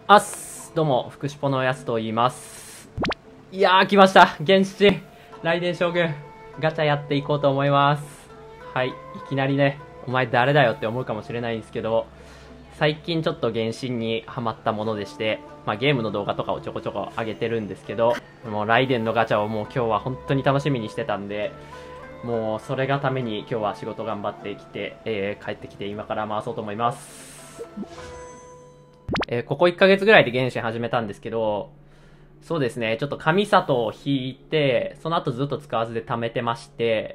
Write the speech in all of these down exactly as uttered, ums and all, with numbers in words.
あっす。どうも、福祉ポのやすと言います。いやー、来ました。原始人、雷電将軍、ガチャやっていこうと思います。はい、いきなりね、お前誰だよって思うかもしれないんですけど、最近ちょっと原神にハマったものでして、まあゲームの動画とかをちょこちょこ上げてるんですけど、もう雷電のガチャをもう今日は本当に楽しみにしてたんで、もうそれがために今日は仕事頑張ってきて、えー、帰ってきて今から回そうと思います。えー、ここいっかげつぐらいで原神始めたんですけど、そうですね、ちょっと神里を引いて、その後ずっと使わずで貯めてまして、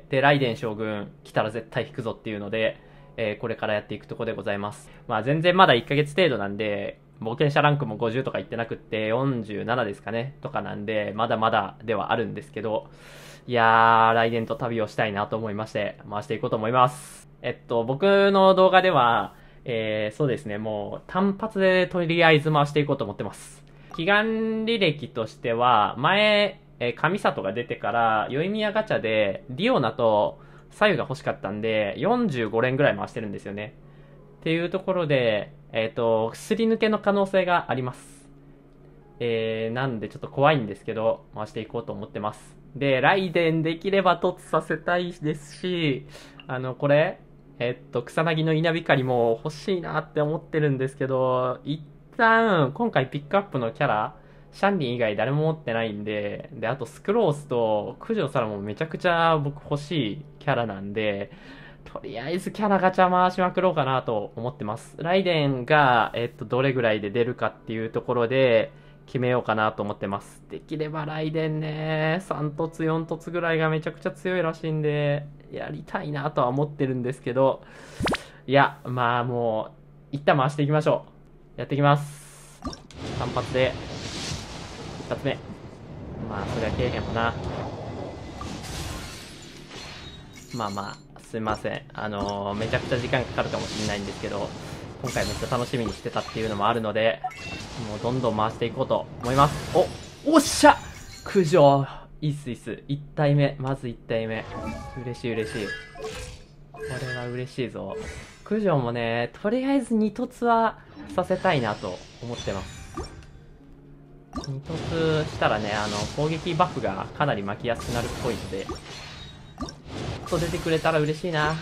で、雷電将軍来たら絶対引くぞっていうので、えー、これからやっていくところでございます。まあ全然まだいっかげつ程度なんで、冒険者ランクもごじゅうとかいってなくって、よんじゅうななですかね、とかなんで、まだまだではあるんですけど、いやー、雷電と旅をしたいなと思いまして、回していこうと思います。えっと、僕の動画では、えー、そうですね、もう単発でとりあえず回していこうと思ってます。祈願履歴としては、前、えー、神里が出てから、宵宮ガチャで、ディオナと左右が欲しかったんで、よんじゅうご連ぐらい回してるんですよね。っていうところで、えっと、すり抜けの可能性があります。えー、なんでちょっと怖いんですけど、回していこうと思ってます。で、ライデンできれば突させたいですし、あの、これ、えっと、草薙の稲光も欲しいなって思ってるんですけど、一旦、今回ピックアップのキャラ、シャンリン以外誰も持ってないんで、で、あとスクロースと九条サラもめちゃくちゃ僕欲しいキャラなんで、とりあえずキャラガチャ回しまくろうかなと思ってます。ライデンが、えっと、どれぐらいで出るかっていうところで、決めようかなと思ってます。できればライデンね、さん凸よん凸ぐらいがめちゃくちゃ強いらしいんで、やりたいなとは思ってるんですけど、いや、まあもう、一旦回していきましょう。やっていきます。単発で、一発目。まあ、そりゃけえへんもな。まあまあ、すいません。あのー、めちゃくちゃ時間かかるかもしれないんですけど、今回めっちゃ楽しみにしてたっていうのもあるので、もうどんどん回していこうと思います。お、おっしゃ九条いいっすいいっす。いち体目。まずいち体目。嬉しい嬉しい。これは嬉しいぞ。九条もね、とりあえずに凸はさせたいなと思ってます。に凸したらね、あの、攻撃バフがかなり巻きやすくなるっぽいので、と出てくれたら嬉しいな。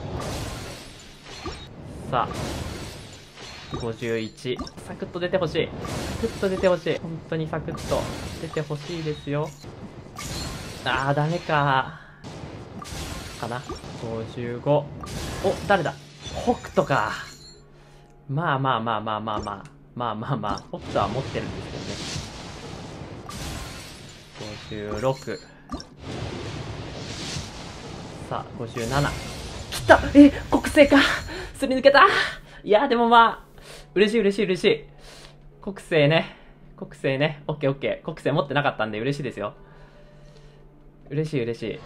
さあ、ごじゅういち。サクッと出てほしい。サクッと出てほしい。本当にサクッと出てほしいですよ。あー、ダメかかな。ごじゅうご。お、誰だ北斗か。まあまあまあまあまあまあ。まあまあまあ。北斗は持ってるんですけどね。ごじゅうろく。さあ、ごじゅうなな。来たえ、国政かすり抜けたいや、でもまあ、嬉しい嬉しい嬉しい。国政ね。国政ね。オッケーオッケー。国政持ってなかったんで嬉しいですよ。嬉しい嬉し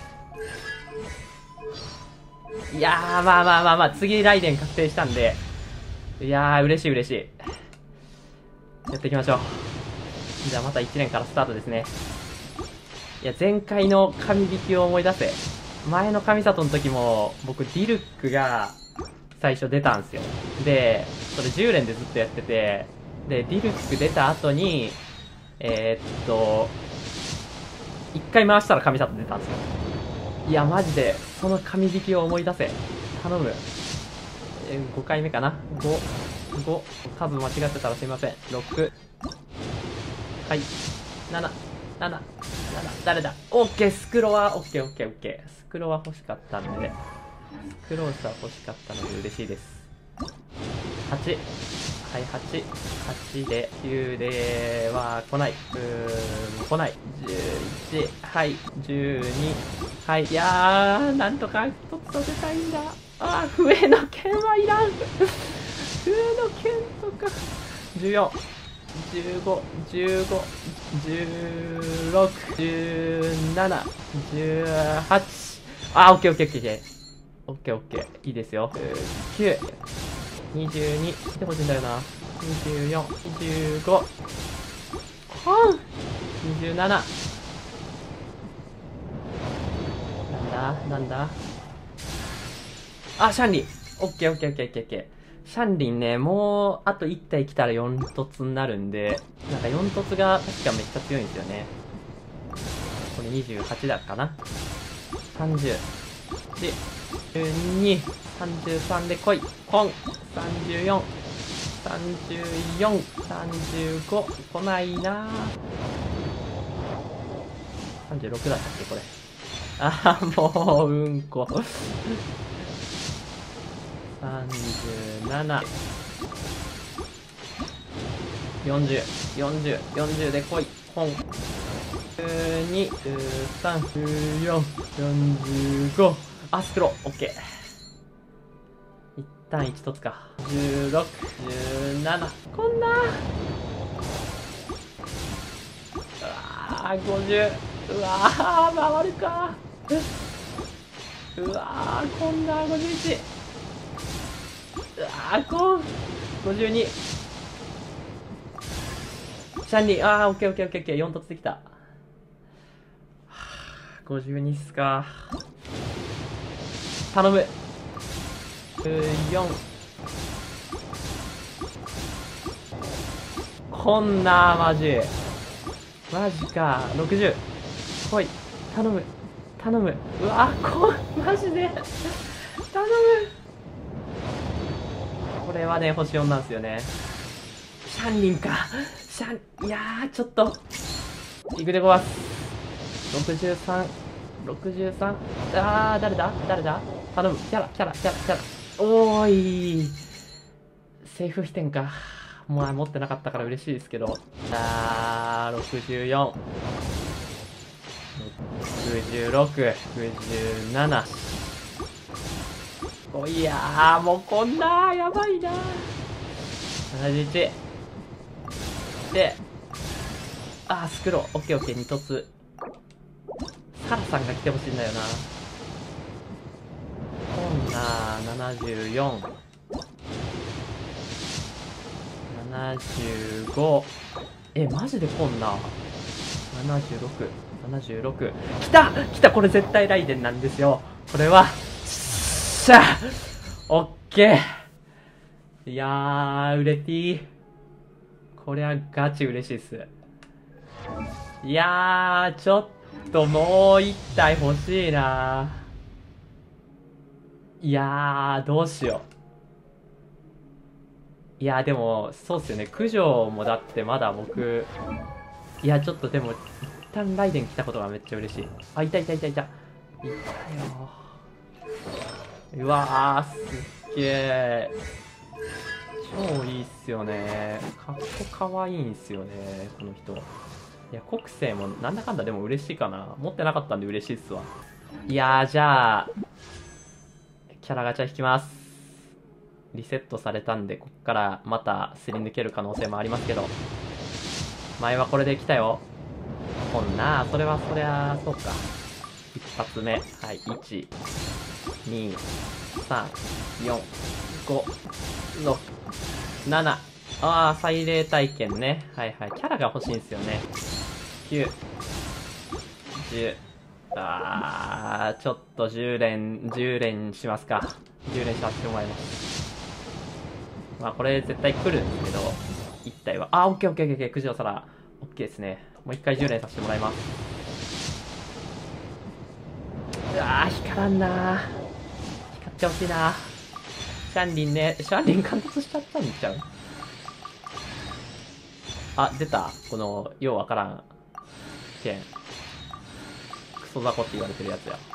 い。いやー、まあまあまあまあ、次ライデン確定したんで。いやー、嬉しい嬉しい。やっていきましょう。じゃあまたいち連からスタートですね。いや、前回の神引きを思い出せ。前の神里の時も、僕、ディルックが最初出たんすよ。で、それじゅう連でずっとやってて、で、ディルック出た後に、えー、っと、いっかい回したら神里出たんですよ。いや、マジで、その神引きを思い出せ。頼む。えー、ごかいめかな ?ご、ご、数間違ってたらすいません。ろく、はい、なな、なな、なな、誰だオッケー、スクロは、オッケーオッケーオッケー。スクロは欲しかったんで、スクロースは欲しかったので嬉しいです。はち。はい、はち。はちで、きゅうでは来ない。うーん、来ない。じゅういち。はい、じゅうに。はい、いやー、なんとか一つさせたいんだ。あー、笛の剣はいらん。笛の剣とか。じゅうよん。じゅうご、じゅうご、じゅうろく、じゅうなな、じゅうはち。あー、オッケーオッケーオッケーオッケーオッケー。いいですよ。きゅう、にじゅうに、来てほしいんだよな。にじゅうよん、にじゅうご、はん、にじゅうなな。なんだなんだあ、シャンリー。オッケーオッケーオッケーオッケーオッケー。 シャンリンね、もう、あといち体来たらよん凸になるんで、なんかよん凸が確かめっちゃ強いんですよね。これにじゅうはちだかな。さんじゅう。で、じゅうに、さんじゅうさんで来い。ポン。さんじゅうよん。さんじゅうよん。さんじゅうご。来ないなぁ。さんじゅうろくだったっけ、これ。あー、もう、うんこ。さんじゅうなな。よんじゅう。よんじゅう。よんじゅうで来い。ポン。じゅうに、じゅうさん、じゅうよん、よんじゅうご。あ、スクロー。オッケー。一旦いち凸か。じゅうろく、じゅうなな。こんなー。うわー、ごじゅう。うわー、回るかー。うわー、こんなー、ごじゅういち。うわー、こん。ごじゅうに。シャンリー、あー、オッケーオッケーオッケーオッケー。よん凸できた。ごじゅうにっすか。頼む。じゅうよん。こんなー、マジ。マジか。ろくじゅう。来い。頼む。頼む。うわ、こん、マジで。頼む。これはね、星よんなんですよね。シャンリンか。シャン、いやー、ちょっと。いくでごわす。ろくじゅうさん。ろくじゅうさん。あー、誰だ誰だ頼む。キャラ、キャラ、キャラ、キャラ。おーい。セーフ飛天か。もう持ってなかったから嬉しいですけど。あー、ろくじゅうよん。ろくじゅうろく。ろくじゅうなな。おいやー、もうこんなー、やばいなー。ななじゅういち。で、あー、スクロー。オッケーオッケー、に凸。サラさんが来てほしいんだよな。こんなー、ななじゅうよん。ななじゅうご。え、マジでこんな。ななじゅうろく。ななじゅうろく。来た来たこれ絶対ライデンなんですよ。これは。しゃオッケー。いやー、売れてぃ。これはガチ嬉しいっす。いやー、ちょっともう一体欲しいな。いやー、どうしよう。いや、でも、そうっすよね。九条もだってまだ僕、いや、ちょっとでも、一旦ライデン来たことがめっちゃ嬉しい。あ、いたいたいたいた。いたよ。うわー、すっげー。超いいっすよね。かっこかわいいんすよね、この人。いや、国生もなんだかんだでも嬉しいかな。持ってなかったんで嬉しいっすわ。いやー、じゃあ、キャラガチャ引きます。リセットされたんで、こっからまたすり抜ける可能性もありますけど。前はこれで来たよ。こんな、それはそりゃ、そうか。一発目。はい、いち、に、さん、よん、ご、ろく、なな。ああ、祭礼体験ね。はいはい。キャラが欲しいんですよね。きゅう、じゅう。ああ、ちょっとじゅう連、じゅう連しますか。じゅう連させてもらいます。まあこれ絶対来るんですけど、いち体は。あー、オッケーオッケーオッケー、くじの皿。オッケーですね。もう一回じゅう連させてもらいます。うわー、光らんなー。光ってほしいなー。シャンリンね、シャンリン貫突しちゃったんちゃう？あ、出た。この、ようわからん剣。クソ雑魚って言われてるやつや。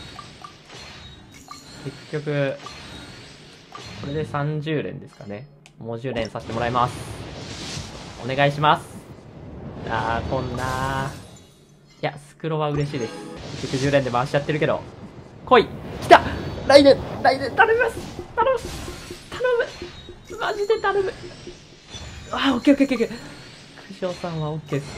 結局、これでさんじゅう連ですかね。もうじゅう連させてもらいます。お願いします。あー、こんなー。いや、スクロは嬉しいです。結局じゅう連で回しちゃってるけど。来い来たライデンライデン頼みます頼む頼むマジで頼む。あー、オッケーオッケーオッケー。クジョウさんはオッケーです。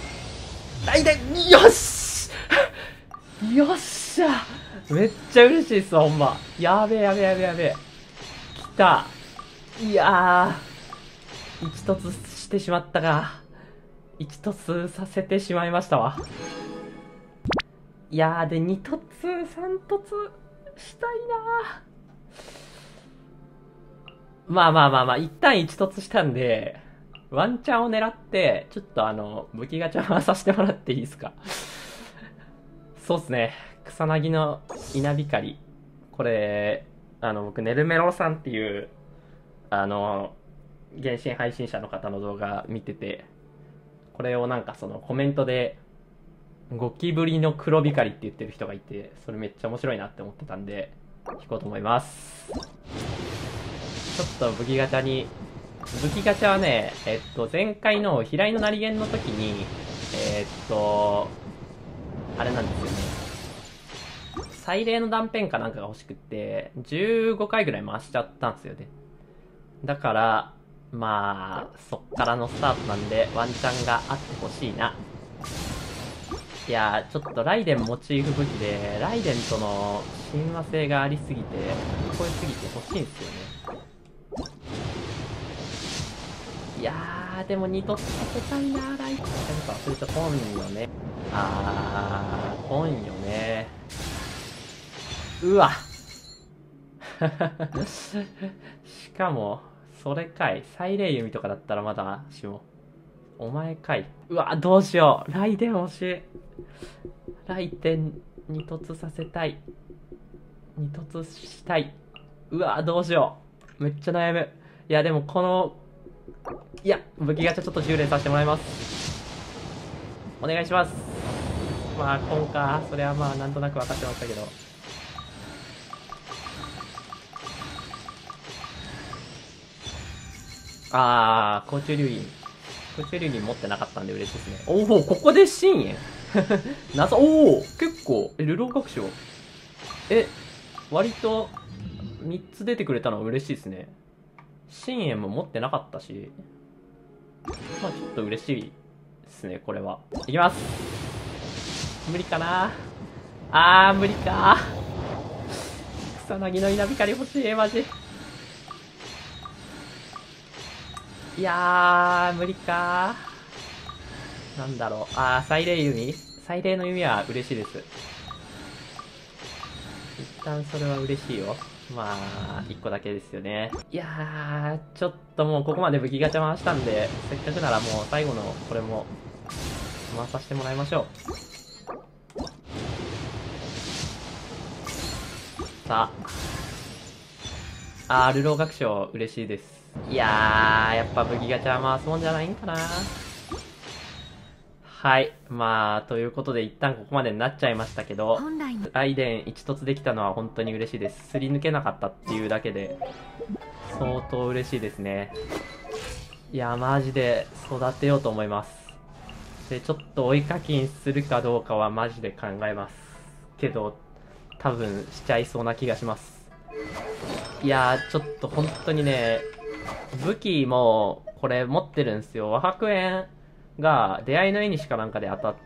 ライデンよしよっしゃめっちゃ嬉しいっすわ、ほんま。やべえやべえやべえやべえ。来た。いやー。一突してしまったが。一突させてしまいましたわ。いやー、で、二突、三突したいなまあまあまあまあ、一旦一突したんで、ワンチャンを狙って、ちょっとあの、武器ガチャ回させてもらっていいですか？そうっすね。草薙の稲光。これ、あの、僕、ネルメロさんっていう、あの、原神配信者の方の動画見てて、これをなんかそのコメントで、ゴキブリの黒光って言ってる人がいて、それめっちゃ面白いなって思ってたんで、引こうと思います。ちょっと武器ガチャに、武器ガチャはね、えっと、前回の平井のなりげんの時に、えー、っと、あれなんですよね。祭礼の断片かなんかが欲しくって、じゅうごかいぐらい回しちゃったんですよね。だから、まあ、そっからのスタートなんで、ワンチャンがあってほしいな。いやー、ちょっとライデンモチーフ武器で、ライデンとの親和性がありすぎて、かっこよすぎて欲しいんですよね。いやー、でもに突させたいなー、ライデン。何か忘れちゃった。本よね。あー、本よね。うわしかも、それかい。サイレイユミとかだったらまだしも。お前かい。うわ、どうしよう。ライデン欲しい。ライデンに突させたい。に突したい。うわ、どうしよう。めっちゃ悩む。いや、でもこの、いや、武器ガチャちょっとじゅう連させてもらいます。お願いします。まあ、今か。それはまあ、なんとなく分かってましたけど。あー、甲虫流銀。甲虫流銀持ってなかったんで嬉しいですね。おお、ここで深淵謎、おお結構、え、流浪学賞。え、割と、みっつ出てくれたのは嬉しいですね。深淵も持ってなかったし、まあちょっと嬉しいですね、これは。いきます。無理かなあー、無理か草薙の稲光欲しい、マジ。いやー、無理かー。なんだろう。あー、祭礼弓祭礼の弓は嬉しいです。一旦それは嬉しいよ。まあ、一個だけですよね。いやー、ちょっともうここまで武器ガチャ回したんで、せっかくならもう最後のこれも回させてもらいましょう。さあ。あー、流浪学賞嬉しいです。いやー、やっぱ武器ガチャ回すもんじゃないんかな。はい。まあ、ということで一旦ここまでになっちゃいましたけど、ライデン一突できたのは本当に嬉しいです。すり抜けなかったっていうだけで、相当嬉しいですね。いや、マジで育てようと思います。で、ちょっと追い課金するかどうかはマジで考えます。けど、多分しちゃいそうな気がします。いやー、ちょっと本当にね、武器もこれ持ってるんですよ。和白煙が出会いの絵にしかなんかで当たって、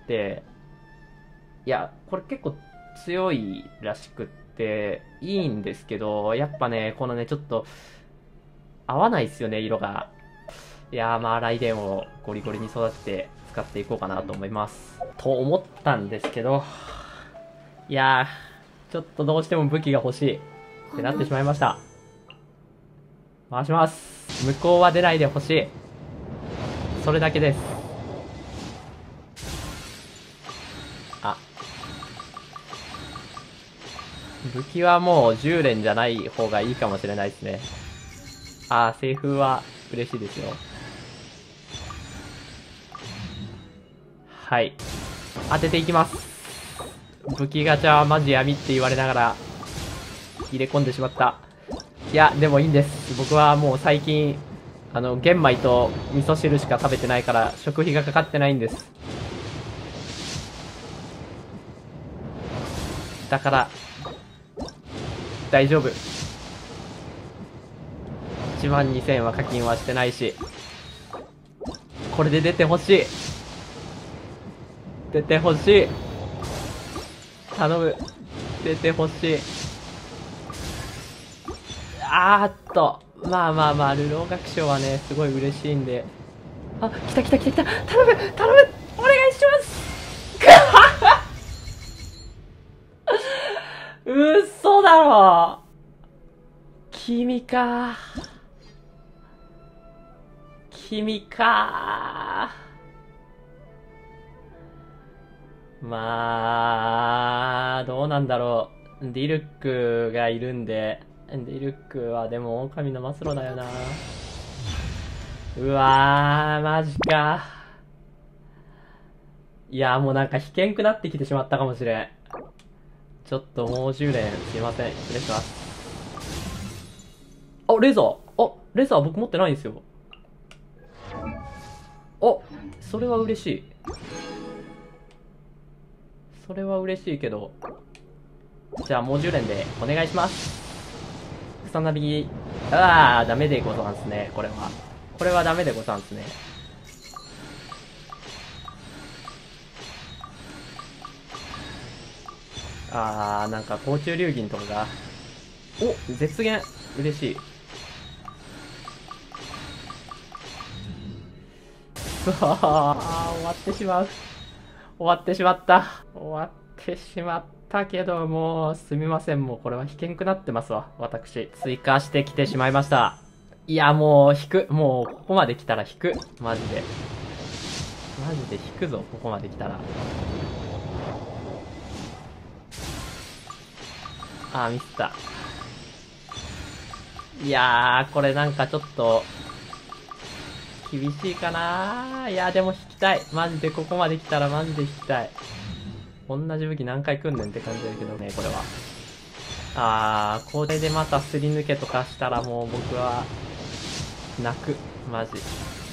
いや、これ結構強いらしくっていいんですけど、やっぱね、このね、ちょっと合わないっすよね、色が。いやー、まあ、ライデンをゴリゴリに育てて使っていこうかなと思います。と思ったんですけど、いやー、ちょっとどうしても武器が欲しいってなってしまいました。回します。向こうは出ないでほしい。それだけです。あ。武器はもうじゅう連じゃない方がいいかもしれないですね。あー、セーフは嬉しいですよ。はい。当てていきます。武器ガチャはマジ闇って言われながら入れ込んでしまった。いや、でもいいんです。僕はもう最近、あの、玄米と味噌汁しか食べてないから食費がかかってないんです。だから、大丈夫。いちまんにせんは課金はしてないし、これで出てほしい。出てほしい。頼む。出てほしい。あーっと。まあまあまあ、流浪学賞はね、すごい嬉しいんで。あ、来た来た来た来た。頼む頼むお願いします嘘だろ君か君かー。まあ、どうなんだろう。ディルックがいるんで、ディルックはでも狼の末路だよな。うわー、マジか。いやーもうなんか危険くなってきてしまったかもしれん。ちょっともうじゅう連すいません。失礼します。あ、レーザーあ、レーザー僕持ってないんですよ。あ、それは嬉しい。それは嬉しいけど。じゃあもうじゅう連でお願いします。草薙。ああ、ダメでござんすね、これは。これはダメでござんすね。あー、なんか甲虫流銀とかが。お、絶現。嬉しい。うわー、終わってしまう。終わってしまった。終わってしまったけど、もう、すみません。もうこれは危険くなってますわ。私。追加してきてしまいました。いや、もう、引く。もう、ここまで来たら引く。マジで。マジで引くぞ、ここまで来たら。あー、ミスった。いやー、これなんかちょっと、厳しいかなー。いや、でも引きたい。マジでここまで来たらマジで引きたい。同じ武器何回来んねんって感じだけどね、これは。あー、これでまたすり抜けとかしたらもう僕は、泣く。マジ。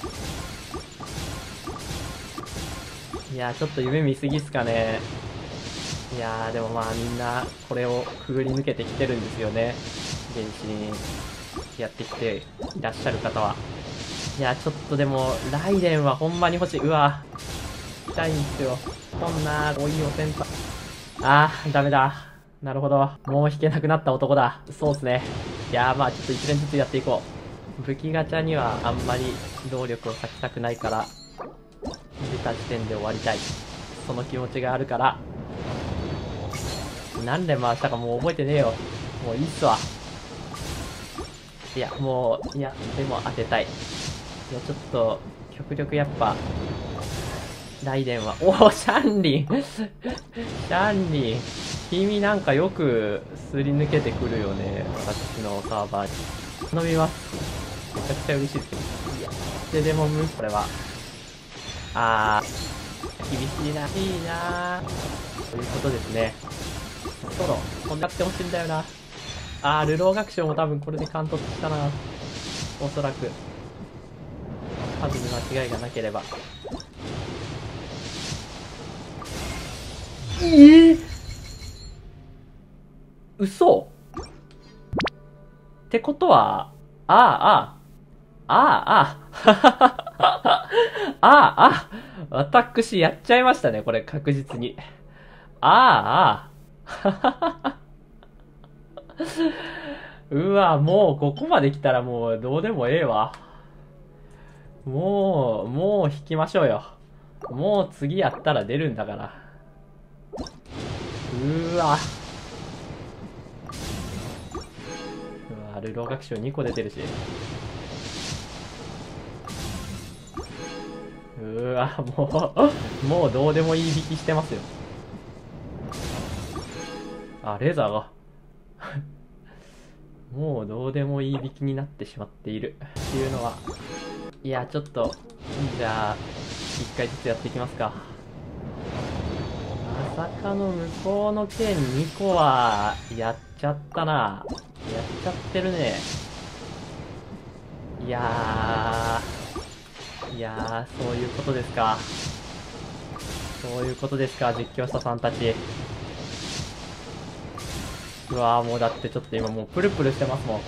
いやー、ちょっと夢見すぎっすかね。いやー、でもまあみんな、これをくぐり抜けてきてるんですよね。原始にやってきていらっしゃる方は。いや、ちょっとでも、ライデンはほんまに欲しい。うわ、痛いんですよ。こんな、老いを選択。あー、ダメだ。なるほど。もう引けなくなった男だ。そうっすね。いやー、まあちょっと一連ずつやっていこう。武器ガチャにはあんまり労力を割きたくないから、出た時点で終わりたい。その気持ちがあるから、何連回したかもう覚えてねえよ。もういいっすわ。いや、もう、いや、でも当てたい。いや、ちょっと、極力やっぱ、ライデンは、おお、シャンリンシャンリン君なんかよくすり抜けてくるよね。私のサーバーに。飲みます。めちゃくちゃ嬉しいです。いや、で、でも、む、これは。あー、厳しいな、いいなということですね。ソロ、こんなってほしいんだよな。あー、流浪学賞も多分これで完突したな。おそらく。数に間違いがなければ。えー、嘘ってことは、ああ、ああ、ああ、ああ、私やっちゃいましたね、これ確実に。ああ、うわ、もうここまで来たらもうどうでもええわ。もう、もう引きましょうよ。もう次やったら出るんだから。うわ。うわ、流浪学賞にこ出てるし。うわ、もう、もうどうでもいい引きしてますよ。あ、レーザーが。もうどうでもいい引きになってしまっている。っていうのは。いや、ちょっと、じゃあ、一回ずつやっていきますか。まさかの向こうの剣にこは、やっちゃったな。やっちゃってるね。いやー、いやー、そういうことですか。そういうことですか、実況者さんたち。うわー、もうだってちょっと今もうプルプルしてますもん。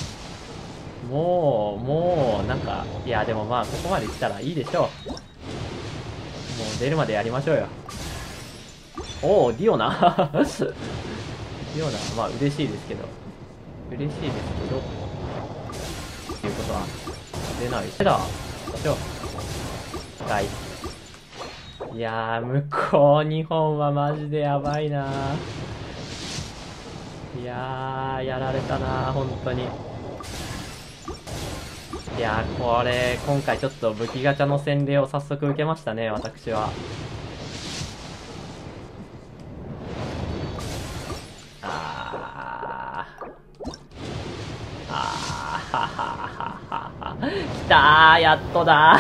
もう、もう、なんか、いや、でもまあ、ここまで来たらいいでしょう。もう出るまでやりましょうよ。おお、ディオナディオナ、まあ嬉しいですけど。嬉しいですけど。っていうことは、出ない。手だ。しょ。はい。いやー、向こうにほんはマジでやばいなー。いやー、やられたなー、本当に。いやー、これ、今回ちょっと武器ガチャの洗礼を早速受けましたね、私は。あー。あー、ははははは。来たー、やっとだ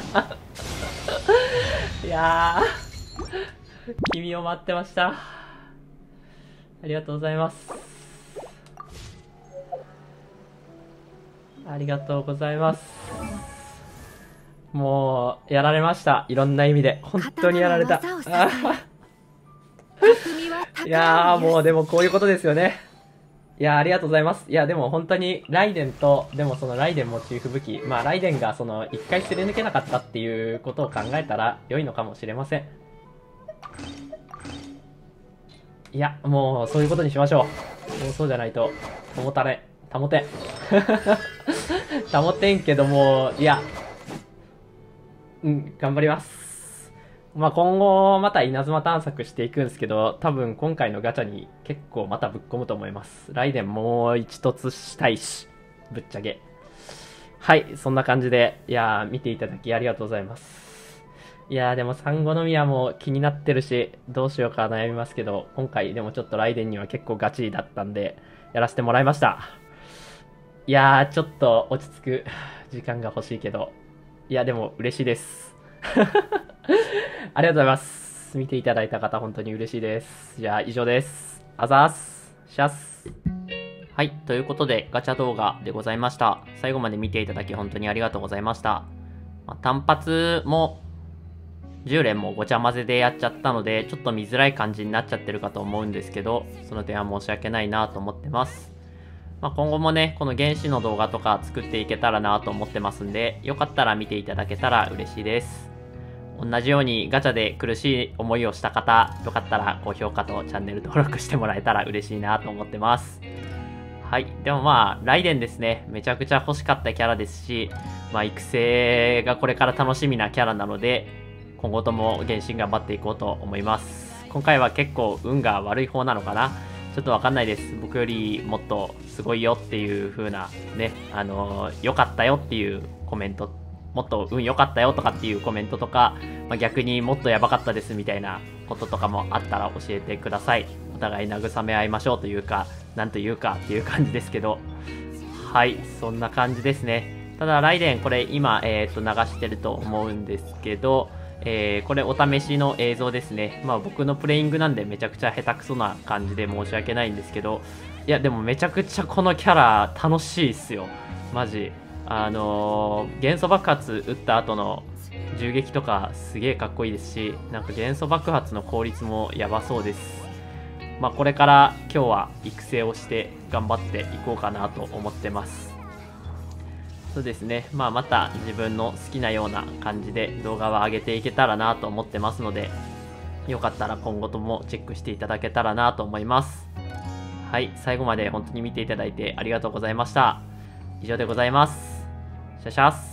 ー。いやー、君を待ってました。ありがとうございます。ありがとうございます。もう、やられました。いろんな意味で。本当にやられた。いやー、もうでもこういうことですよね。いやー、ありがとうございます。いや、でも本当に、ライデンと、でもそのライデンモチーフ武器、まあライデンがその、一回すり抜けなかったっていうことを考えたら、良いのかもしれません。いや、もう、そういうことにしましょう。もうそうじゃないと、保たれ、保てん。保てんけども、いや、うん、頑張ります。まあ今後、また稲妻探索していくんですけど、多分今回のガチャに結構またぶっ込むと思います。ライデンもう一突したいし、ぶっちゃけ。はい、そんな感じで、いやー、見ていただきありがとうございます。いやーでもサンゴの宮も気になってるし、どうしようか悩みますけど、今回でもちょっとライデンには結構ガチだったんで、やらせてもらいました。いやー、ちょっと落ち着く時間が欲しいけど、いやでも嬉しいです。ありがとうございます。見ていただいた方本当に嬉しいです。じゃあ以上です。あざーす。シャッス。はい、ということでガチャ動画でございました。最後まで見ていただき本当にありがとうございました。まあ、単発もじゅう連もごちゃ混ぜでやっちゃったので、ちょっと見づらい感じになっちゃってるかと思うんですけど、その点は申し訳ないなと思ってます。まあ、今後もね、この原始の動画とか作っていけたらなと思ってますんで、よかったら見ていただけたら嬉しいです。同じようにガチャで苦しい思いをした方、よかったら高評価とチャンネル登録してもらえたら嬉しいなと思ってます。はい。でもまあ、ライデンですね。めちゃくちゃ欲しかったキャラですし、まあ、育成がこれから楽しみなキャラなので、今後とも原神頑張っていこうと思います。今回は結構運が悪い方なのかな？ちょっとわかんないです。僕よりもっとすごいよっていう風なね、あのー、良かったよっていうコメント、もっと運良かったよとかっていうコメントとか、まあ、逆にもっとやばかったですみたいなこととかもあったら教えてください。お互い慰め合いましょうというか、なんというかっていう感じですけど。はい、そんな感じですね。ただ、ライデンこれ今、えっと、流してると思うんですけど、えー、これお試しの映像ですね。まあ僕のプレイングなんでめちゃくちゃ下手くそな感じで申し訳ないんですけど、いやでもめちゃくちゃこのキャラ楽しいっすよ。マジ。あのー、元素爆発撃った後の銃撃とかすげえかっこいいですし、なんか元素爆発の効率もやばそうです。まあこれから今日は育成をして頑張っていこうかなと思ってます。そうですね。まあまた自分の好きなような感じで動画は上げていけたらなと思ってますので、よかったら今後ともチェックしていただけたらなと思います。はい、最後まで本当に見ていただいてありがとうございました。以上でございます。シャシャッス。